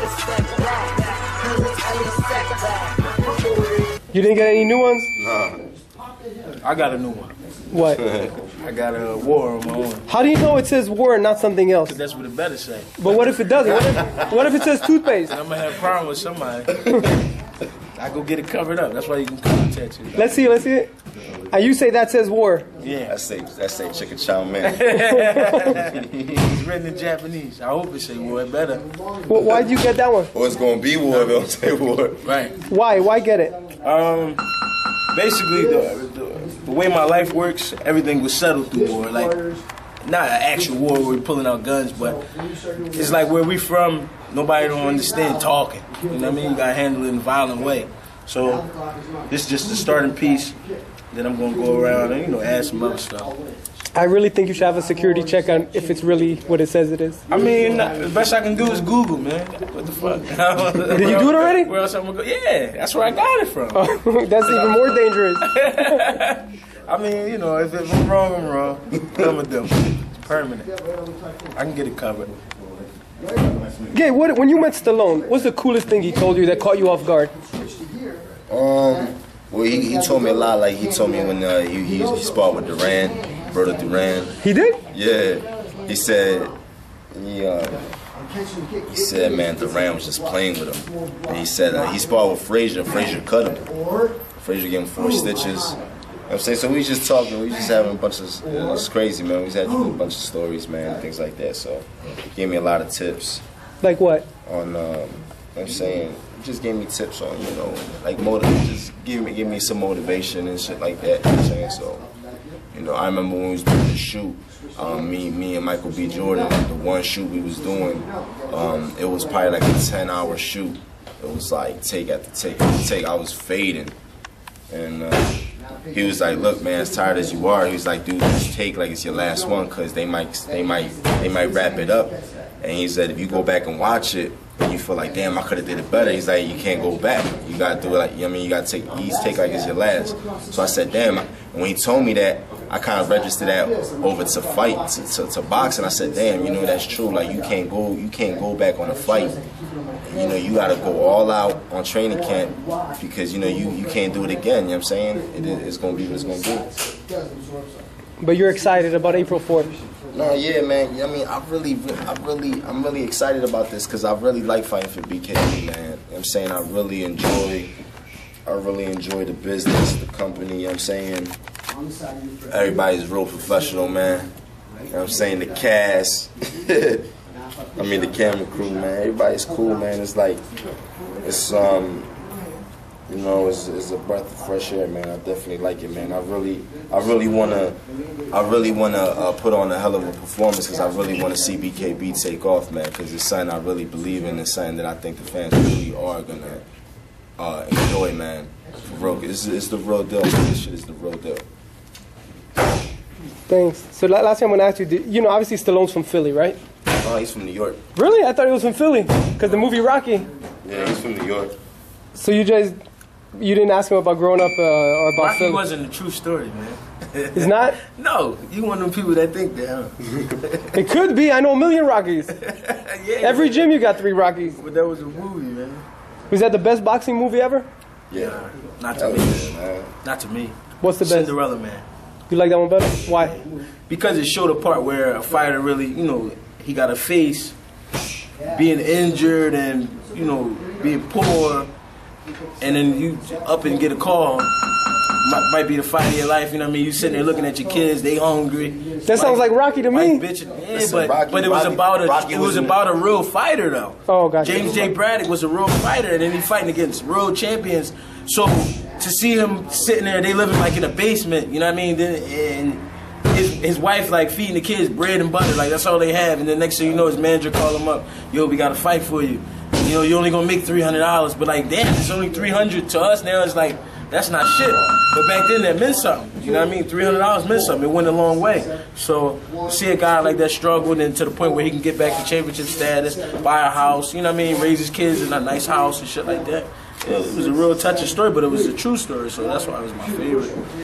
You didn't get any new ones? No. I got a new one. What? I got a war on my own. How do you know it says war and not something else? Cause that's what it better say. But what if it doesn't? What if it says toothpaste? I'm gonna have a problem with somebody. I go get it covered up. That's why you can contact you. Let's see it. And you say that says war. Yeah. That's say chicken chow man. It's written in Japanese. I hope it say war. It better. Well, why'd you get that one? Well, it's gonna be war. Don't say war. Right. Why? Why get it? Basically, the way my life works, everything was settled through war. Like, not an actual war where we're pulling out guns, but it's like where we from, nobody don't understand talking. You know what I mean? You gotta handle it in a violent way. So, this is just the starting piece. Then I'm gonna go around and, add some other stuff. I really think you should have a security check on if it's really what it says it is. I mean, the best I can do is Google, man. What the fuck? Did you do it already? Where else I'm gonna go? Yeah, that's where I got it from. Oh, that's even more dangerous. I mean, if I'm wrong, I'm wrong. I'm a dumb. It's permanent. I can get it covered. Gabe, when you met Stallone, what's the coolest thing he told you that caught you off guard? Well, he told me a lot. Like, he told me when he sparred with Brother Duran. He did? Yeah. He said, man, Duran was just playing with him. And he said he sparred with Frazier. Frazier cut him. Frazier gave him 4 stitches. You know what I'm saying? So we was just talking. We was just having a bunch of, it was crazy, man. We was having a bunch of stories, man, things like that. So he gave me a lot of tips. Like what? On, you know what I'm saying, just gave me tips on, like just give me some motivation and shit like that. You know what I'm saying? So, I remember when we was doing the shoot, me and Michael B. Jordan, the one shoot we was doing, it was probably like a 10-hour shoot. It was like take after take after take. I was fading, and he was like, "Look, man, as tired as you are," he was like, "Dude, just take like it's your last one, cause they might wrap it up." And he said, if you go back and watch it, and you feel like, damn, I could have did it better. He's like, you can't go back. You gotta do it like, you gotta take like it's your last. So I said, damn. And when he told me that, I kind of registered that over to fight, to boxing. I said, damn, that's true. Like, you can't go back on a fight. You gotta go all out on training camp because you can't do it again. You know what I'm saying? It's gonna be what it's gonna be. But you're excited about April 4th. No, yeah, man. I mean, I'm really excited about this because I really like fighting for BKB, man. You know what I'm saying? I really enjoy the business, the company. You know what I'm saying? Everybody's real professional, man. You know what I'm saying? The cast, I mean the camera crew, man. Everybody's cool, man. It's like, it's a breath of fresh air, man. I definitely like it, man. I really wanna put on a hell of a performance because I really wanna see BKB take off, man. Because it's something I really believe in. It's something that I think the fans really are gonna enjoy, man. For real, it's the real deal. This shit is the real deal. Thanks. So last thing I'm gonna ask you, obviously Stallone's from Philly, right? Oh, he's from New York. Really? I thought he was from Philly because the movie Rocky. Yeah, he's from New York. So you didn't ask him about growing up or about Rocky Philly? wasn't a true story, man. It's not? No, you one of them people that think that, huh? It could be. I know a million Rockies. Yeah, Every gym you got 3 Rockies. But that was a movie, man. Was that the best boxing movie ever? Yeah. Not to me. Man. Not to me. What's the best? Cinderella Man. You like that one better? Why? Because it showed a part where a fighter really, he got to face being injured and, being poor, and then you up and get a call. Might be the fight of your life, you know what I mean? You sitting there looking at your kids, they hungry. That sounds like Rocky to me. Bitch, yeah, but it was about a real fighter though. Oh, gotcha. James J. Braddock was a real fighter, and then he fighting against real champions. So to see him sitting there, they living like in a basement, you know what I mean? And his wife like feeding the kids bread and butter, like that's all they have. And then next thing you know, his manager call him up, yo, we got to fight for you. You're only gonna make $300, but like damn, it's only $300 to us now. It's like that's not shit. But back then that meant something. You know what I mean? $300 meant something. It went a long way. So see a guy like that struggled and to the point where he can get back to championship status, buy a house, you know what I mean, raise his kids in a nice house and shit like that. It was a real touching story, but it was a true story, so that's why it was my favorite.